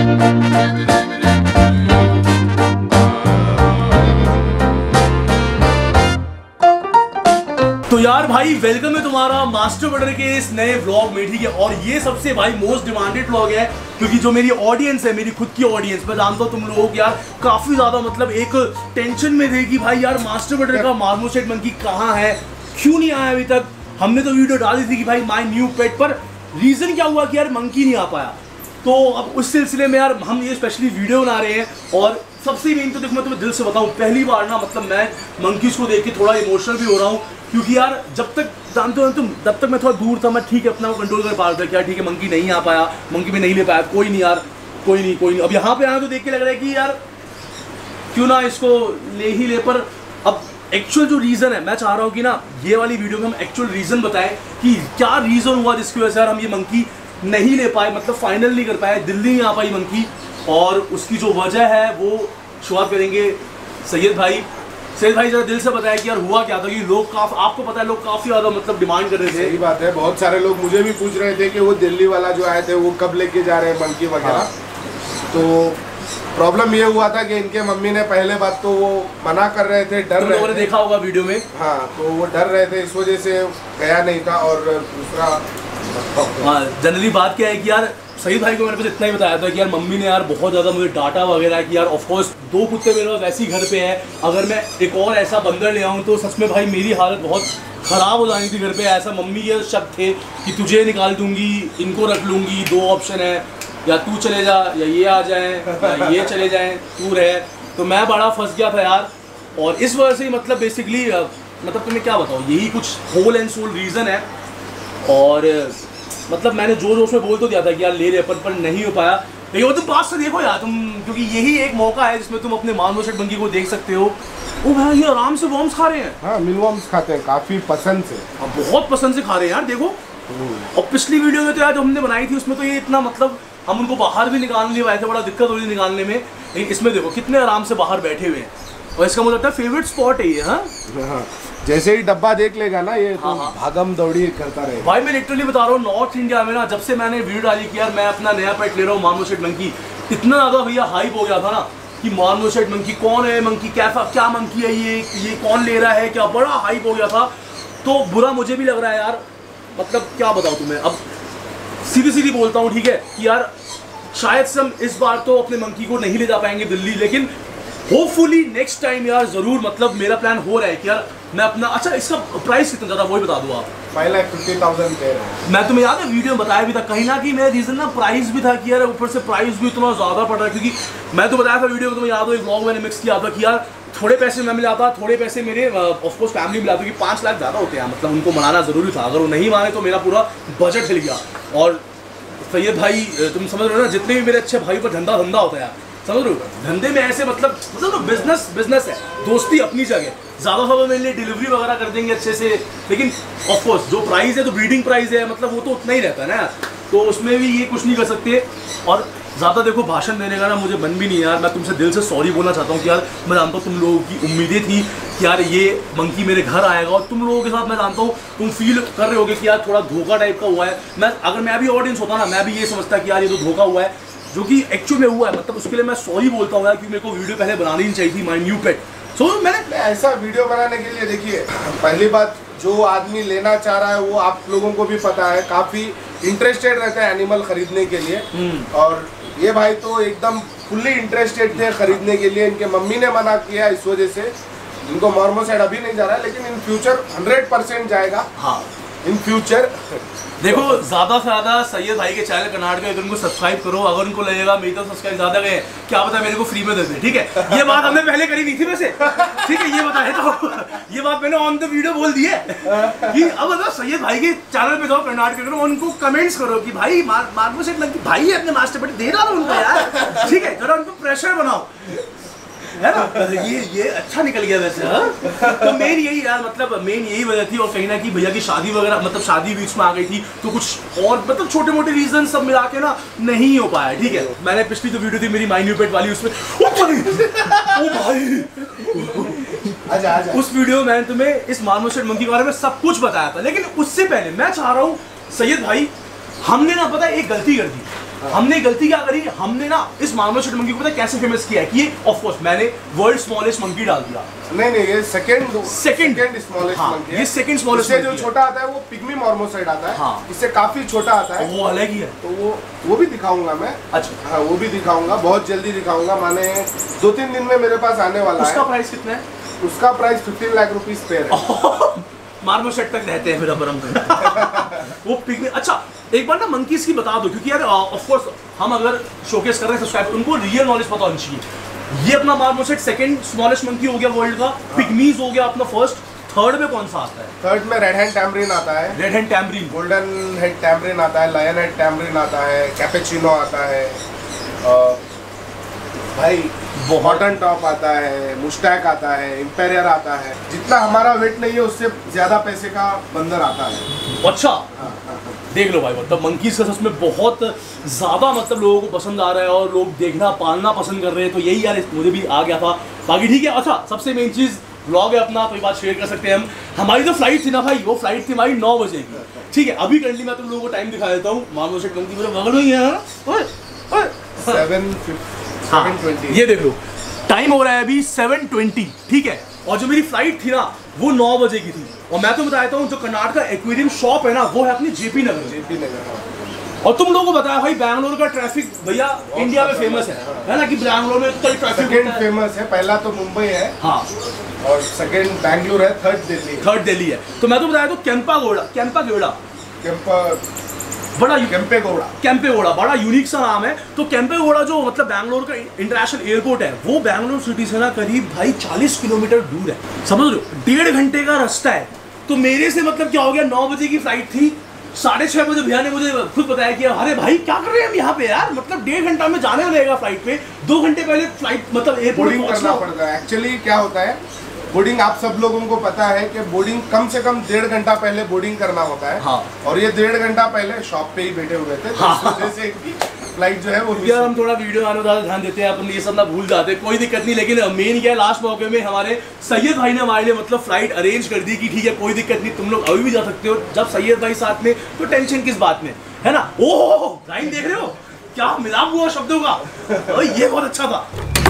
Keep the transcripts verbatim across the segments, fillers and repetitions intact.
तो यार भाई वेलकम है तुम्हारा मास्टर बटर के इस नए व्लॉग में, ठीक है। और ये सबसे भाई मोस्ट डिमांडेड व्लॉग है, क्योंकि जो मेरी ऑडियंस है, मेरी खुद की ऑडियंस, मैं जानता हूँ तुम लोग यार काफी ज्यादा मतलब एक टेंशन में थे कि भाई यार मास्टर बटर का मार्मोसेट मंकी कहाँ है, क्यों नहीं आया अभी तक। हमने तो वीडियो डाली थी कि भाई माई न्यू पेट, पर रीजन क्या हुआ कि यार मंकी नहीं आ पाया। तो अब उस सिलसिले में यार हम ये स्पेशली वीडियो बना रहे हैं। और सबसे मेन तो देखो मैं तुम्हें दिल से बताऊं, पहली बार ना मतलब मैं मंकीज को देख के थोड़ा इमोशनल भी हो रहा हूँ, क्योंकि यार जब तक जानते हो तुम, तब तक मैं थोड़ा दूर था, मैं ठीक है अपना कंट्रोल कर पा रहा था कि यार ठीक है मंकी नहीं आ पाया, मंकी में नहीं ले पाया, कोई नहीं यार, कोई नहीं कोई नहीं। अब यहाँ पे आया तो देख के लग रहा है कि यार क्यों ना इसको ले ही ले। पर अब एक्चुअल जो रीज़न है, मैं चाह रहा हूँ कि ना ये वाली वीडियो में हम एक्चुअल रीज़न बताएं कि क्या रीज़न हुआ जिसकी वजह से यार हम ये मंकी नहीं ले पाए, मतलब फाइनल नहीं कर पाए, दिल्ली नहीं आ पाई मंकी। और उसकी जो वजह है वो शुरुआत करेंगे सैयद भाई। सैयद भाई जरा दिल से बताया कि यार हुआ क्या था, कि लोग काफी, आपको पता है लोग काफी ज्यादा मतलब डिमांड कर रहे थे। सही बात है, बहुत सारे लोग मुझे भी पूछ रहे थे कि वो दिल्ली वाला जो आए थे वो कब लेके जा रहे हैं मंकी वगैरह। हाँ। तो प्रॉब्लम ये हुआ था कि इनके मम्मी ने पहले बात तो वो मना कर रहे थे, डर रहे थे, देखा होगा वीडियो में। हाँ, तो वो डर रहे थे, इस वजह से गया नहीं था। और दूसरा हाँ, जनरली बात क्या है कि यार सईद भाई को मैंने बस इतना ही बताया था कि यार मम्मी ने यार बहुत ज़्यादा मुझे डांटा वगैरह कि यार ऑफकोर्स दो कुत्ते मेरे पास वैसे ही घर पे है, अगर मैं एक और ऐसा बंदर ले आऊँ तो सच में भाई मेरी हालत बहुत ख़राब हो जानी थी घर पे। ऐसा मम्मी के शक थे कि तुझे निकाल दूंगी, इनको रख लूँगी, दो ऑप्शन है, या तू चले जा या ये आ जाए या ये चले जाएँ, तू रहे। तो मैं बड़ा फंस गया था यार, और इस वजह से मतलब बेसिकली मतलब तुम्हें क्या बताऊँ, यही कुछ होल एंड सोल रीज़न है। और मतलब मैंने जोर जोर में बोल तो दिया था कि यार ले ले, पर पर नहीं हो पाया। लेकिन वो तुम पास से देखो यार तुम, क्योंकि यही एक मौका है जिसमें तुम अपने मार्मोसेट मंकी को देख सकते हो। ओ भाई ये आराम से वॉर्म्स खा रहे हैं। हाँ, मिलवॉर्म्स खाते हैं काफ़ी पसंद से। हाँ, बहुत पसंद से खा रहे हैं यार, देखो। और पिछली वीडियो में तो यार जो हमने बनाई थी उसमें तो ये इतना मतलब हम उनको बाहर भी निकाल नहीं पाए थे, बड़ा दिक्कत हो रही निकालने में। लेकिन इसमें देखो कितने आराम से बाहर बैठे हुए हैं, और इसका मुझे लगता है फेवरेट स्पॉट है ये। हाँ हाँ, जैसे ही डब्बा देख लेगा ना ये तो हाँ, भागम दौड़ी करता रहेगा। भाई मैं लिटरली बता रहा हूँ, नॉर्थ इंडिया में ना जब से मैंने वीडियो डाली कि यार मैं अपना नया पेट ले रहा हूँ मार्मोसेट मंकी, इतना ज़्यादा भैया हाइप हो गया था ना कि मार्मोसेट मंकी कौन है, मंकी कैसा, क्या मंकी है ये ये कौन ले रहा है, क्या बड़ा हाइप हो गया था। तो बुरा मुझे भी लग रहा है यार, मतलब क्या बताऊँ तुम्हें। अब सीधी सीधी बोलता हूँ, ठीक है, कि यार शायद से हम इस बार तो अपने मंकी को नहीं ले जा पाएंगे दिल्ली, लेकिन होपफुली नेक्स्ट टाइम यार जरूर, मतलब मेरा प्लान हो रहा है कि यार मैं अपना, अच्छा इसका प्राइस कितना ज़्यादा वही बता दूँ आप। फाइव लाख फिफ्टी थाउजेंड कह रहे हैं। मैं तुम्हें याद है वीडियो में बताया भी था, कहीं ना कहीं मेरा रीज़न ना प्राइस भी था कि यार ऊपर से प्राइस भी इतना ज़्यादा पड़ रहा है। क्योंकि मैं तो बताया था वीडियो में, तुम्हें याद हो एक व्लॉग मैंने मिक्स किया था कि यार थोड़े पैसे मैं मिलाता, थोड़े पैसे मेरे ऑफकोर्स फैमिली मिलाता, क्योंकि पाँच लाख ज़्यादा होते हैं, मतलब उनको मनाना ज़रूरी था। अगर वो नहीं माने तो मेरा पूरा बजट हिल गया। और सैयद भाई तुम समझ रहे हो ना, जितने भी मेरे अच्छे भाई पर धंधा धंधा होता है यार, समझ रहे हो, धंधे में ऐसे मतलब मतलब बिजनेस बिजनेस है, दोस्ती अपनी जगह, ज़्यादा ज़्यादा मेरे लिए डिलीवरी वगैरह कर देंगे अच्छे से, लेकिन ऑफकोर्स जो प्राइस है तो ब्रीडिंग प्राइस है, मतलब वो तो उतना ही रहता है ना, तो उसमें भी ये कुछ नहीं कर सकते। और ज़्यादा देखो भाषण देने का ना मुझे मन भी नहीं यार, मैं तुमसे दिल से सॉरी बोलना चाहता हूँ कि यार मैं जानता हूँ तुम लोगों की उम्मीदें थी कि यार ये मंकी मेरे घर आएगा, और तुम लोगों के साथ मैं जानता हूँ तुम फील कर रहे होगे कि यार थोड़ा धोखा टाइप का हुआ है। मैं अगर मैं भी ऑडियंस होता ना, मैं भी ये समझता कि यार ये तो धोखा हुआ है, जो कि एक्चुअल में हुआ है। मतलब उसके लिए मैं सॉरी बोलता हूँ यार, क्योंकि मेरे को वीडियो पहले बनानी नहीं चाहिए थी माय न्यू पेट। सो मैंने ऐसा वीडियो बनाने के लिए, देखिए पहली बात, जो आदमी लेना चाह रहा है वो आप लोगों को भी पता है काफ़ी इंटरेस्टेड रहता है एनिमल खरीदने के लिए, और ये भाई तो एकदम फुल्ली इंटरेस्टेड थे खरीदने के लिए। इनके मम्मी ने मना किया, इस वजह से इनको मार्मोसेट अभी नहीं जा रहा है, लेकिन इन फ्यूचर हंड्रेड परसेंट जाएगा। हाँ, इन फ्यूचर देखो ज़्यादा से ज़्यादा सैयद भाई के चैनल कर्नाटक में उनको सब्सक्राइब करो। अगर उनको लगेगा मेरी तो सब्सक्राइब ज़्यादा गए, क्या पता मेरे को फ्री में दे दे, ठीक है। ये बात हमने पहले करी नहीं थी वैसे, ठीक है, ये बताए तो ये बात मैंने ऑन द वीडियो बोल दी है कि अब बताओ सैयद भाई के चैनल पे जाओ कर्नाटक करो, उनको कमेंट्स करो कि भाई मार्मोसेट मंकी भाई अपने मास्टर पेट दे डालो उनको यार, ठीक है, जरा उनको प्रेशर बनाओ, है ना। ये ये अच्छा निकल गया वैसे। हाँ, तो मेन यही यार, मतलब मेन यही वजह थी। और कहीं ना कहीं भैया की शादी वगैरह, मतलब शादी बीच में आ गई थी, तो कुछ और मतलब छोटे मोटे रीजन सब मिला के ना नहीं हो पाया, ठीक है। मैंने पिछली जो वीडियो थी मेरी माय न्यू पेट वाली, उसमें ओ भाई ओ भाई आजा, आजा। उस वीडियो में मैंने तुम्हें इस मार्मोसेट मंकी के बारे में सब कुछ बताया था। लेकिन उससे पहले मैं चाह रहा हूँ सैयद भाई, हमने ना पता एक गलती कर दी। हमने गलती क्या करी, हमने ना इस मार्मल शेड मंकी को पता कैसे फेमस किया है कि ये ऑफ कोर्स मैंने वर्ल्ड स्मॉलेस्ट मंकी डाल दिया। नहीं नहीं ये सेकंड सेकंड स्मॉलेस्ट मंकी है। ये सेकंड स्मॉलेस्ट इससे जो छोटा आता है वो पिग्मी मार्मोसेट आता है। हाँ। इससे काफी छोटा आता है, वो अलग ही है। तो वो वो भी दिखाऊंगा मैं। अच्छा हाँ वो भी दिखाऊंगा, बहुत जल्दी दिखाऊंगा, माने दो तीन दिन में मेरे पास आने वाला है। उसका प्राइस कितना है? उसका price fifteen lakh rupees pair है। मार्मल शेड तक रहते हैं फिर अब हम वो पिग्मी। अच्छा एक बार ना मंकीज की बता दो, क्योंकि यार ऑफ कोर्स हम अगर शोकेस कर रहे हैं सब्सक्राइबर, उनको रियल नॉलेज पता होनी चाहिए। ये अपना marmoset second smallest monkey हो गया वर्ल्ड का, पिग्मीज हो गया अपना फर्स्ट, थर्ड में कौन सा आता है? थर्ड में रेड हैंड टैमरिन आता है। Red hand tamarin, golden head tamarin आता है, लायन हेड टैमरिन आता है, कैपेचिनो आता है, भाई हॉटन टॉप आता है, मुस्टैक आता है, इंपेरियर आता है। जितना हमारा वेट नहीं है उससे ज्यादा पैसे का बंदर आता है। अच्छा हाँ, हाँ, हाँ। देख लो भाई, मतलब मंकीज का सच में बहुत ज्यादा मतलब लोगों को पसंद आ रहा है और लोग देखना पालना पसंद कर रहे हैं, तो यही यार मुझे भी आ गया था। बाकी ठीक है। अच्छा सबसे मेन चीज व्लॉग है अपना, तो ये बात शेयर कर सकते हैं हम। हमारी जो फ्लाइट थी ना भाई, वो फ्लाइट थी हमारी नौ बजे की। ठीक है, अभी करंटली मैं तुम लोगों को टाइम दिखा देता हूँ। मार्मल शेड मंकी मेरे बगल में ही है, सेवन ट्वेंटी। ये देख लो टाइम हो रहा है अभी सेवन ट्वेंटी। ठीक है, और जो मेरी फ्लाइट थी ना वो नौ बजे की थी। और मैं तो बताता हूँ जो कर्नाटक का एक्वेरियम शॉप है ना वो है अपनी जेपी नगर। जेपी नगर। और तुम लोगों को बताया भाई बैंगलोर का ट्रैफिक भैया इंडिया में फेमस है, है ना, कि बैंगलोर में कई ट्रैफिक फेमस है। पहला तो मुंबई है, हाँ, और सेकंड बैंगलोर है, थर्ड दिल्ली थर्ड दिल्ली है। तो मैं तो बताया तो कैंपागोड़ा कैंपागोड़ा कैंपा बड़ा कैंपेगौड़ा कैंपेगौड़ा बड़ा यूनिक सा नाम है। तो कैंपेगौड़ा जो मतलब बैंगलोर का इंटरनेशनल एयरपोर्ट है, वो बैंगलोर सिटी से ना करीब भाई चालीस किलोमीटर दूर है, समझ लो, डेढ़ घंटे का रास्ता है। तो मेरे से मतलब क्या हो गया, नौ बजे की फ्लाइट थी, साढ़े छह बजे भैया ने मुझे खुद बताया कि अरे भाई क्या कर रहे हैं हम यहाँ पे यार, मतलब डेढ़ घंटा में जाने लगेगा फ्लाइट पे, दो घंटे पहले फ्लाइट मतलब एयरपोर्ट करना पड़ता है। एक्चुअली क्या होता है, बोर्डिंग आप सब लोगों को पता है कि बोर्डिंग कम से कम डेढ़ घंटा पहले बोर्डिंग करना होता है। हाँ। और ये डेढ़ घंटा पहले शॉप पे ही बैठे हुए थे, तो हाँ। इस वजह से फ्लाइट जो है वो यार हम थोड़ा वीडियो आने ज़्यादा ध्यान देते हैं, अपन ये सब ना भूल जाते हैं, कोई दिक्कत नहीं। लेकिन मेन क्या है, लास्ट मौके में हमारे सैयद भाई ने हमारे लिए मतलब फ्लाइट अरेंज कर दी कि ठीक है कोई दिक्कत नहीं, तुम लोग अभी भी जा सकते हो। जब सैयद भाई साथ में तो टेंशन किस बात में, है ना। ओह लाइन देख रहे हो क्या मिलाप हुआ शब्दों का, ये बहुत अच्छा था।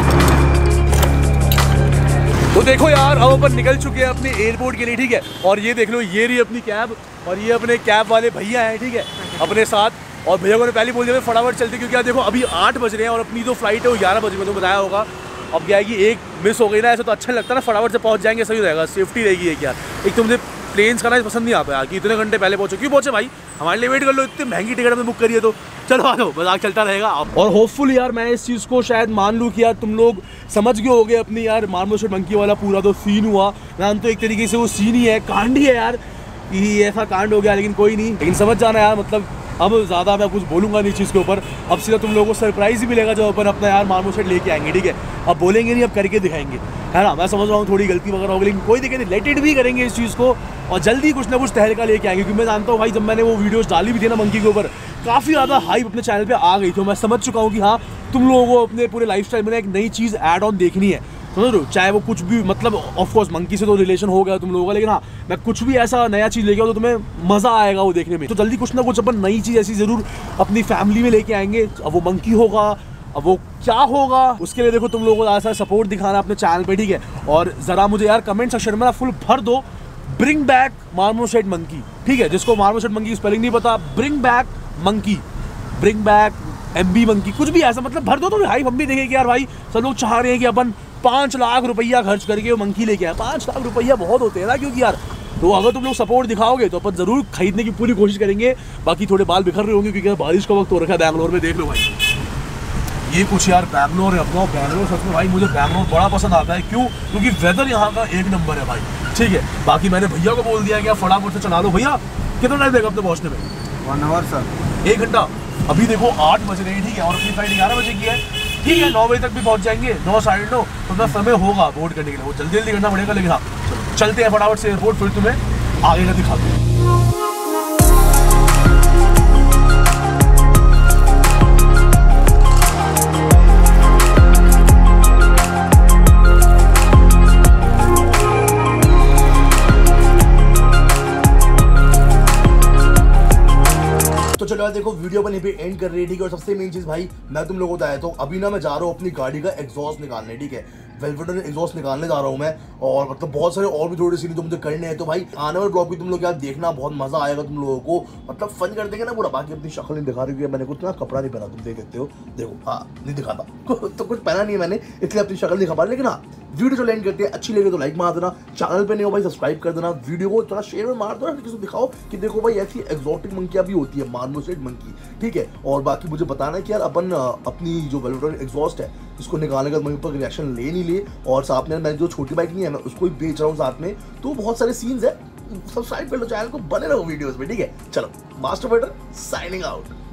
तो देखो यार अब अपन निकल चुके हैं अपने एयरपोर्ट के लिए, ठीक है। और ये देख लो, ये रही अपनी कैब, और ये अपने कैब वाले भैया हैं, ठीक है, अपने साथ। और भैया को ने पहले बोल दिया फटाफट चलते, क्योंकि यार देखो अभी आठ बज रहे हैं और अपनी जो फ्लाइट है वो ग्यारह बजे में, तो बताया होगा। अब क्या है कि एक मिस हो गई ना, ऐसे तो अच्छा लगता है ना, फटाफट से पहुंच जाएंगे, सही रहेगा, सेफ्टी रहेगी। एक यार एक तो मुझे प्लेन्स का ना पसंद नहीं आता यार कि इतने घंटे पहले पहुंचो, क्यों पहुंचे भाई, हमारे लिए वेट कर लो, इतनी महंगी टिकट हमने बुक करी है, तो चलो आ जाओ, मजाक चलता रहेगा। और होपफुल यार मैं इस चीज़ को शायद मान लूँ कि यार तुम लोग समझ गए होगे अपनी यार मार्मल शेड मंकी वाला पूरा जो सीन हुआ। मैं तो एक तरीके से वो सीन ही है, कांड ही है यार, कि ऐसा कांड हो गया, लेकिन कोई नहीं। लेकिन समझ जाना यार, मतलब अब ज़्यादा मैं कुछ बोलूँगा नहीं चीज़ के ऊपर। अब सीधा तुम लोगों को सरप्राइज ही मिलेगा जब अपन अपना यार मार्मल शेड लेके आएंगे, ठीक है। अब बोलेंगे नहीं, अब करके दिखाएंगे, है ना। मैं समझ रहा हूँ थोड़ी गलती वगैरह होगी, लेकिन कोई दिक्कत नहीं, लेट इट भी करेंगे इस चीज़ को, और जल्दी कुछ ना कुछ तहलका लेके आएंगे। क्योंकि मैं जानता हूँ भाई, जब मैंने वो वीडियोस डाली भी थी ना मंकी के ऊपर, काफ़ी ज़्यादा हाइप अपने चैनल पे आ गई थी। मैं समझ चुका हूँ कि हाँ तुम लोगों को अपने पूरे लाइफस्टाइल में एक नई चीज़ ऐड ऑन देखनी है, समझ लो, चाहे वो कुछ भी, मतलब ऑफ कोर्स मंकी से तो रिलेशन हो गया तुम लोगों का, लेकिन हाँ मैं कुछ भी ऐसा नया चीज़ लेके आऊँ तो तुम्हें मज़ा आएगा वो देखने में। तो जल्दी कुछ ना कुछ अपन नई चीज़ ऐसी ज़रूर अपनी फैमिली में लेके आएंगे। अब वो मंकी होगा, अब वो क्या होगा, उसके लिए देखो तुम लोगों को ऐसा सपोर्ट दिखाना अपने चैनल पे, ठीक है। और ज़रा मुझे यार कमेंट सेक्शन में ना फुल भर दो, bring back marmoset monkey, ठीक है। जिसको मार्मल शेड मंकी की स्पेलिंग नहीं पता, bring back monkey, bring back MB monkey, कुछ भी ऐसा मतलब भर दो, तो हाइप हम भी देखें कि यार भाई सब लोग चाह रहे हैं कि अपन पाँच लाख रुपया खर्च करके वो मंकी लेके आए। पाँच लाख रुपया बहुत होते हैं ना, क्योंकि यार तो अगर तुम लोग सपोर्ट दिखाओगे तो अपन जरूर खरीदने की पूरी कोशिश करेंगे। बाकी थोड़े बाल बिखर रहे होंगे क्योंकि बारिश का वक्त हो रखा है बैंगलोर में, देख लो भाई ये कुछ यार बैंगलोर है अपना। बैंगलोर सच में भाई मुझे बैंगलोर बड़ा पसंद आता है, क्यों, क्योंकि वेदर यहाँ का एक नंबर है भाई, ठीक है। बाकी मैंने भैया को बोल दिया कि फटाफट से चला लो। भैया कितना टाइम देगा अपने पहुँचने में? वन आवर सर, एक घंटा। अभी देखो आठ बज रहे हैं, ठीक है, और अपनी फ्लाइट ग्यारह बजे की है, ठीक है। नौ बजे तक भी पहुंच जाएंगे, नौ साढ़े नौ, तो उतना समय होगा बोर्ड करने के लिए, वो जल्दी जल्दी करना पड़ेगा। लेकिन हाँ चलते हैं फटाफट से एयरपोर्ट, फिर तुम्हें आगे का दिखाते हैं। यार देखो वीडियो पर पे एंड कर रही है, ठीक है। और सबसे मेन चीज भाई मैं तुम लोगों को बताया, तो अभी ना मैं जा रहा हूँ अपनी गाड़ी का एग्जॉस्ट निकालने, ठीक है। वेलवेट एग्जॉस्ट निकालने जा रहा हूँ मैं, और मतलब बहुत सारे और भी थोड़े सीन जो मुझे करने हैं। तो भाई आने वाले ब्लॉग भी तुम लोग यार देखना, बहुत मजा आएगा तुम लोगों को, मतलब फन कर देंगे ना पूरा। बाकी अपनी शक्ल नहीं दिखा रही है, मैंने कुछ ना कपड़ा नहीं पहना, तुम देख सकते हो, देखो हाँ नहीं दिखाता तो कुछ पहना नहीं है मैंने, इसलिए अपनी शक्ल दिखा पा रही। लेकिन हाँ वीडियो जो लैंड करते हैं अच्छी लगे तो लाइक मार देना, चैनल पे नहीं हो भाई सब्सक्राइब कर देना, वीडियो को थोड़ा शेयर में मार दो, किसी को दिखाओ कि देखो भाई ऐसी एक्सोटिक मंकियां भी होती है, मार्मोसेट मंकी, ठीक है। और बाकी मुझे बताना है कि यार अपन अपनी जो वेलवेट एग्जॉस्ट है इसको निकालने का मेरे ऊपर रिएक्शन ले नहीं ले, और साथ में मैं जो छोटी बाइक नहीं है मैं उसको भी बेच रहा हूँ साथ में, तो बहुत सारे सीन्स है। सब्सक्राइब कर लो चैनल को, बने रहो वीडियोस में, ठीक है। चलो मास्टर बटर साइनिंग आउट।